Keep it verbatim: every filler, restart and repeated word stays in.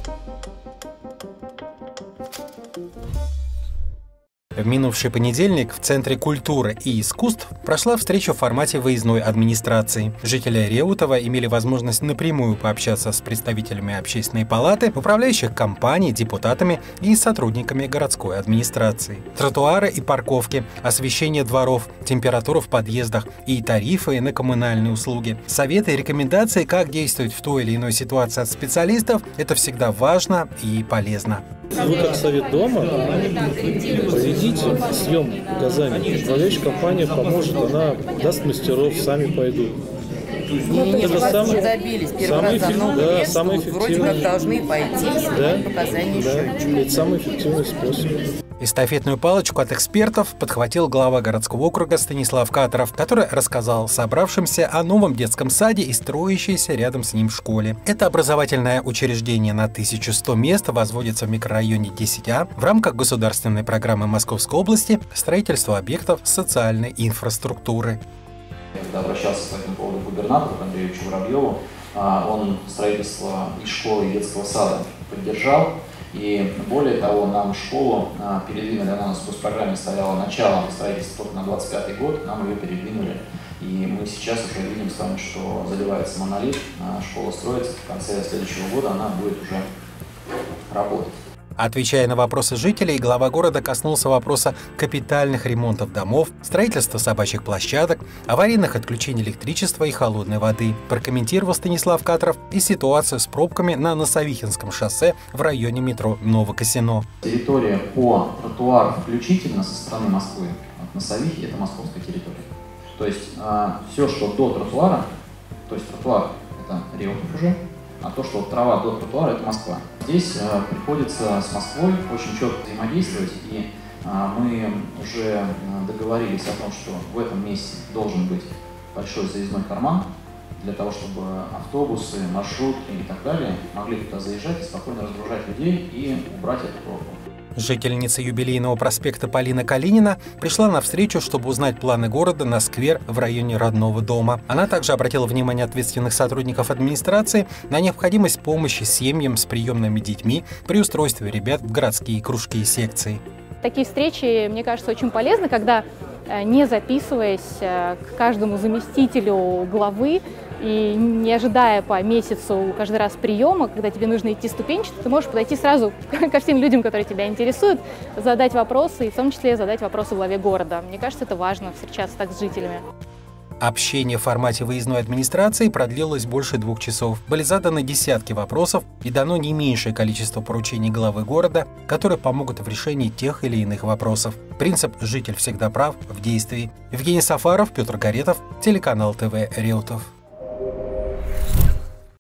В минувший понедельник в Центре культуры и искусств прошла встреча в формате выездной администрации. Жители Реутова имели возможность напрямую пообщаться с представителями общественной палаты, управляющих компаний, депутатами и сотрудниками городской администрации. Тротуары и парковки, освещение дворов, температура в подъездах и тарифы на коммунальные услуги. Советы и рекомендации, как действовать в той или иной ситуации от специалистов – это всегда важно и полезно. Вы как совет дома проведите съем указаний. Управляющая компания поможет, она даст мастеров, сами пойдут. Ну, это самый, добились. Первый раз за да, лет, самый вот вроде как должны пойти, да, показания да, еще. это самый эффективный способ. Эстафетную палочку от экспертов подхватил глава городского округа Станислав Катаров, который рассказал собравшимся о новом детском саде и строящейся рядом с ним школе. Это образовательное учреждение на тысячу сто мест возводится в микрорайоне десять А в рамках государственной программы Московской области «Строительство объектов социальной инфраструктуры». Когда обращался по этому поводу к губернатору Андреевичу Воробьеву, он строительство и школы, и детского сада поддержал. И более того, нам школу передвинули, она у нас в госпрограмме стояла началом строительства только на двадцать пятый год, нам ее передвинули. И мы сейчас уже видим с вами, что заливается монолит, школа строится, в конце следующего года она будет уже работать. Отвечая на вопросы жителей, глава города коснулся вопроса капитальных ремонтов домов, строительства собачьих площадок, аварийных отключений электричества и холодной воды. Прокомментировал Станислав Катаров и ситуацию с пробками на Носовихинском шоссе в районе метро Новокосино. Территория по тротуару включительно со стороны Москвы от Носовихи – это московская территория. То есть э, все, что до тротуара, то есть тротуар – это Реутов уже, а то, что трава до тротуара – это Москва. Здесь э, приходится с Москвой очень четко взаимодействовать, и э, мы уже договорились о том, что в этом месте должен быть большой заездной карман, для того, чтобы автобусы, маршрутки и так далее могли туда заезжать и спокойно разгружать людей и убрать эту пробку. Жительница юбилейного проспекта Полина Калинина пришла на встречу, чтобы узнать планы города на сквер в районе родного дома. Она также обратила внимание ответственных сотрудников администрации на необходимость помощи семьям с приемными детьми при устройстве ребят в городские кружки и секции. Такие встречи, мне кажется, очень полезны, когда, не записываясь к каждому заместителю главы и не ожидая по месяцу каждый раз приема, когда тебе нужно идти ступенчато, ты можешь подойти сразу ко всем людям, которые тебя интересуют, задать вопросы, и в том числе задать вопросы главе города. Мне кажется, это важно, встречаться так с жителями. Общение в формате выездной администрации продлилось больше двух часов. Были заданы десятки вопросов и дано не меньшее количество поручений главы города, которые помогут в решении тех или иных вопросов. Принцип «житель всегда прав» в действии. Евгений Сафаров, Петр Горетов, телеканал ТВ Реутов.